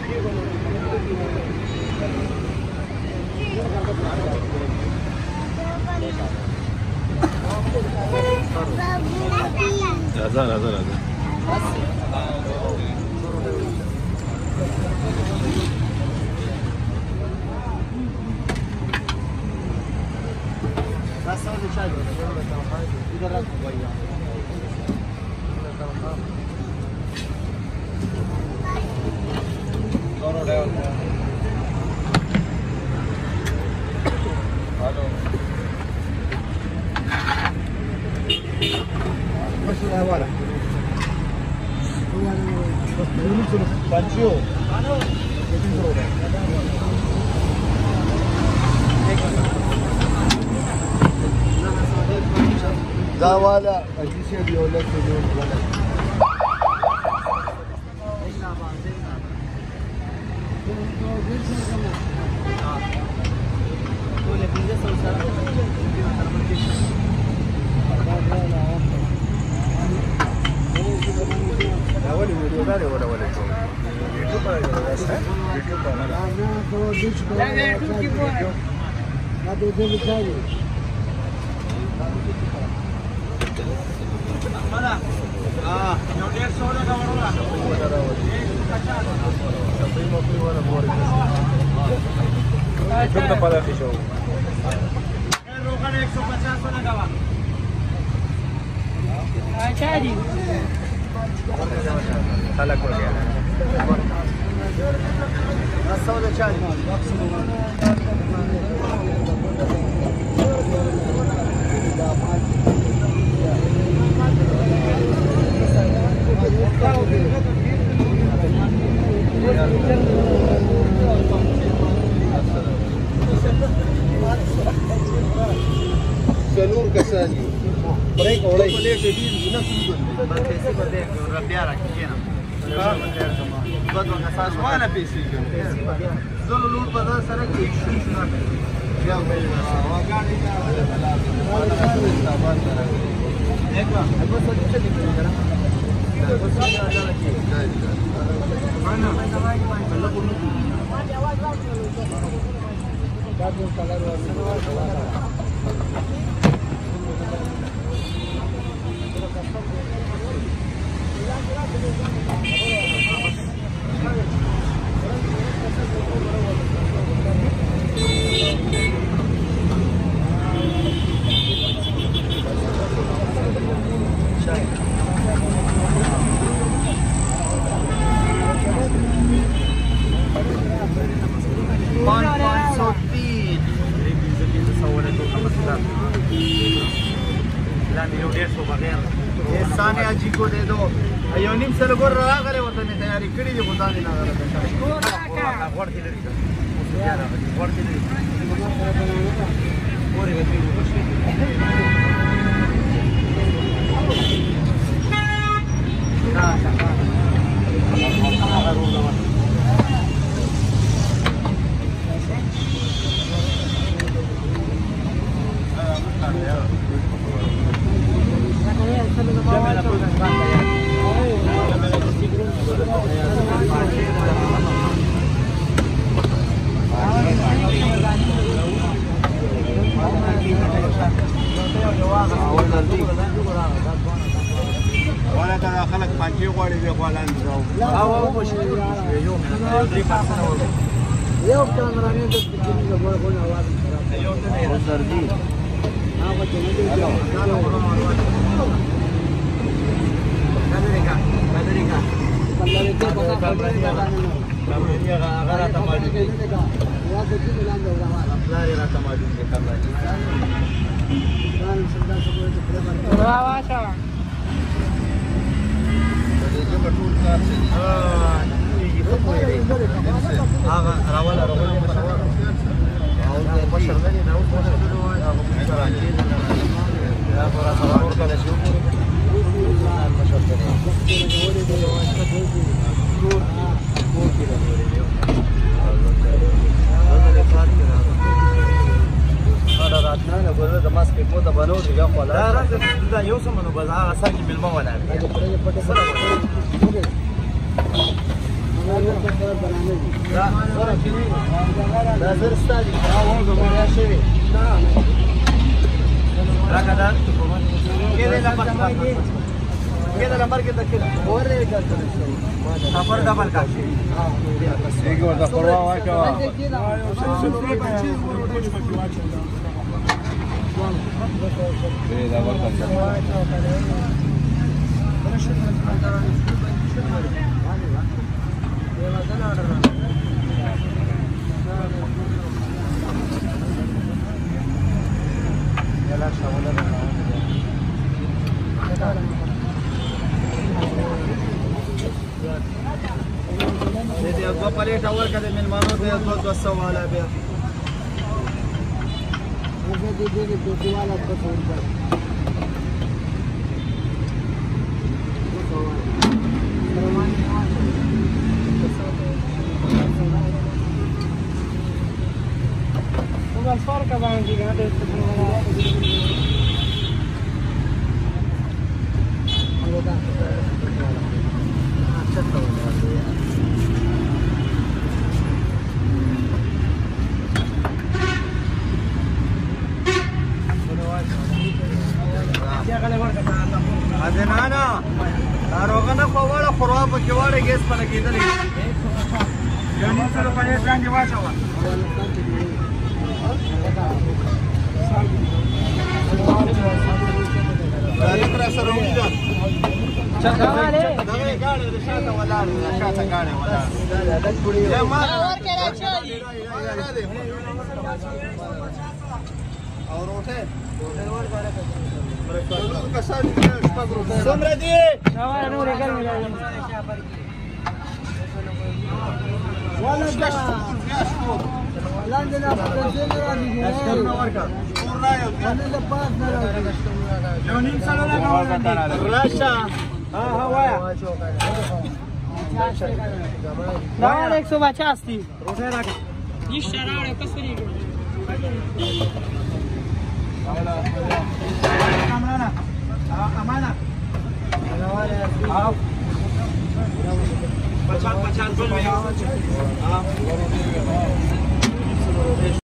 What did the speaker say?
راځه دا والا اجیسه دیوله کې جوړ کړل اول ویډیو دا دی ولا یوټیوب پر راځه یوټیوب پر نه دا د دې ځای سلور کسانی برای کوړی په دې کې دې نه څه په پیسې باندې ور بیا راکې نه په دوه کسان وانه پیسې زلو لور په ځای سره کې شو بیا واګاړي دا ولا استعمال کوي ایکوا هغه څه چې دې کړه هغه څه راځي چې معنا الله کو نو دا د کلر ورته जी को दे दो अयोनिम से लोग रहा करे वो तो नहीं तैयारी करी जो बता देना और के लिए और के लिए और ولا ترى خلق بانجي غوړي دی غوالان راو او مشي یو درې پاسه ورو یو کیمرامین د دې غوړ غوړ आवाज یو ته سردي هغه ته نه دی دا ورو आवाज کامریکا کامریکا پتا کامریکا هغه راته مالي دی یا د دې لاندې ورو راته مالي دی راواشه هغه راول مشر دی نو مشر دی هغه مشر راځي دا پر اساس ورکړل شي مشر دا راتنه نه ګوره د ماس په موده بنو دی یا خلا دا راځي دا یو سمونو بس هغه ساجي بلمه ولا دا زر ستا دي یا شوي راکه دا کېدی نمبر کې د سفر ډبل کا شي एक ورته پروا واچوه دا ورته دې دوه پلیټه ورکړه مېلمانو ته یو 200 والا بیا ادنانا ناروغانه په وړه خورا په کې وړه ګیس په لګېدلې یو نیم سره پنځه باندې واچوه تاریخ را سره ولیده دغه ګاډی د شاته ولاړ دی شاته ګاډی ولاړ او روټه څومره دي؟ یو نیم سره راشه وایا 150 थी روټه راکړه ये शराड़ कसरी Amana. Pacan,